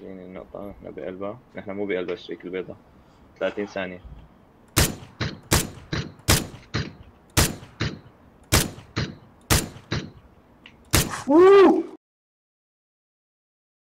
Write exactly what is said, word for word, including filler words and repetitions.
اديني النقطة، احنا بقلبها، نحن مو بقلبها الشريك البيضاء. ثلاثين ثانية. اوه